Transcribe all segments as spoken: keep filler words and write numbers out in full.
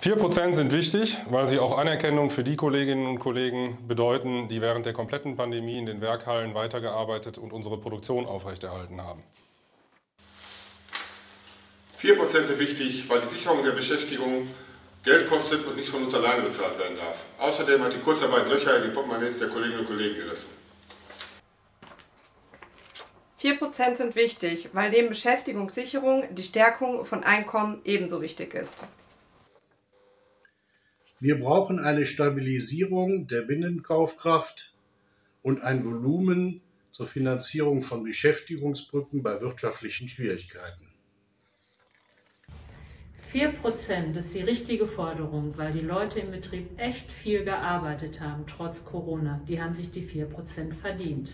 vier Prozent sind wichtig, weil sie auch Anerkennung für die Kolleginnen und Kollegen bedeuten, die während der kompletten Pandemie in den Werkhallen weitergearbeitet und unsere Produktion aufrechterhalten haben. vier Prozent sind wichtig, weil die Sicherung der Beschäftigung Geld kostet und nicht von uns alleine bezahlt werden darf. Außerdem hat die Kurzarbeit Löcher in die Portemonnaies der Kolleginnen und Kollegen gerissen. vier Prozent sind wichtig, weil neben Beschäftigungssicherung die Stärkung von Einkommen ebenso wichtig ist. Wir brauchen eine Stabilisierung der Binnenkaufkraft und ein Volumen zur Finanzierung von Beschäftigungsbrücken bei wirtschaftlichen Schwierigkeiten. vier Prozent ist die richtige Forderung, weil die Leute im Betrieb echt viel gearbeitet haben, trotz Corona. Die haben sich die vier Prozent verdient.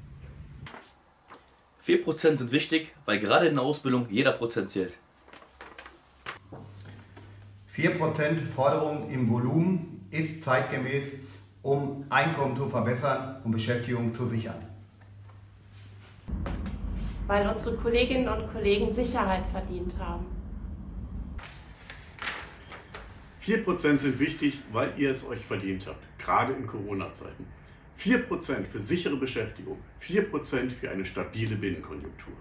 vier Prozent sind wichtig, weil gerade in der Ausbildung jeder Prozent zählt. vier Prozent Forderung im Volumen ist zeitgemäß, um Einkommen zu verbessern und Beschäftigung zu sichern. Weil unsere Kolleginnen und Kollegen Sicherheit verdient haben. vier Prozent sind wichtig, weil ihr es euch verdient habt, gerade in Corona-Zeiten. vier Prozent für sichere Beschäftigung, vier Prozent für eine stabile Binnenkonjunktur.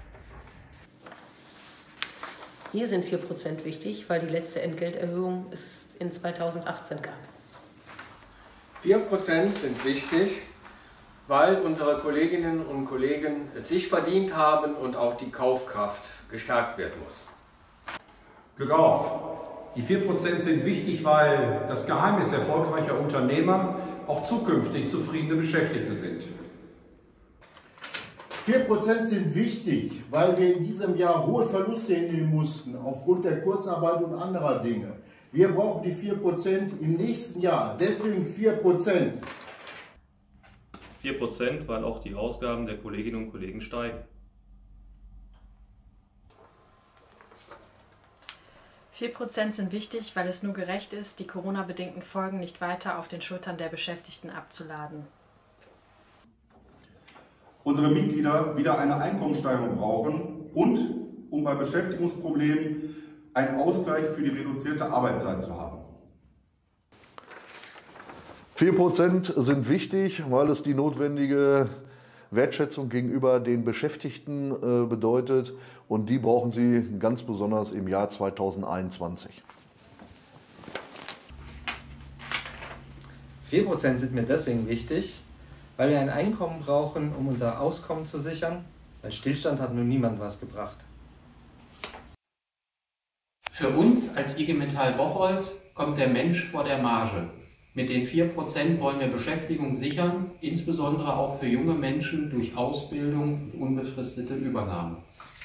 Hier sind vier Prozent wichtig, weil die letzte Entgelterhöhung es in zweitausendachtzehn gab. vier Prozent sind wichtig, weil unsere Kolleginnen und Kollegen es sich verdient haben und auch die Kaufkraft gestärkt werden muss. Glück auf! Die vier Prozent sind wichtig, weil das Geheimnis erfolgreicher Unternehmer auch zukünftig zufriedene Beschäftigte sind. vier Prozent sind wichtig, weil wir in diesem Jahr hohe Verluste hinnehmen mussten aufgrund der Kurzarbeit und anderer Dinge. Wir brauchen die vier Prozent im nächsten Jahr, deswegen vier Prozent. vier Prozent, weil auch die Ausgaben der Kolleginnen und Kollegen steigen. vier Prozent sind wichtig, weil es nur gerecht ist, die Corona-bedingten Folgen nicht weiter auf den Schultern der Beschäftigten abzuladen. Unsere Mitglieder wieder eine Einkommensteigerung brauchen und um bei Beschäftigungsproblemen einen Ausgleich für die reduzierte Arbeitszeit zu haben. vier Prozent sind wichtig, weil es die notwendige Wertschätzung gegenüber den Beschäftigten bedeutet und die brauchen sie ganz besonders im Jahr zweitausendeinundzwanzig. vier Prozent sind mir deswegen wichtig, weil wir ein Einkommen brauchen, um unser Auskommen zu sichern, weil Stillstand hat nun niemand was gebracht. Für uns als I G Metall Bocholt kommt der Mensch vor der Marge. Mit den vier Prozent wollen wir Beschäftigung sichern, insbesondere auch für junge Menschen durch Ausbildung und unbefristete Übernahmen.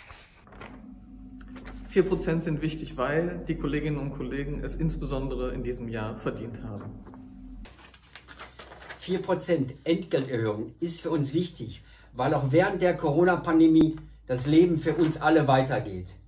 vier Prozent sind wichtig, weil die Kolleginnen und Kollegen es insbesondere in diesem Jahr verdient haben. vier Prozent Entgelterhöhung ist für uns wichtig, weil auch während der Corona-Pandemie das Leben für uns alle weitergeht.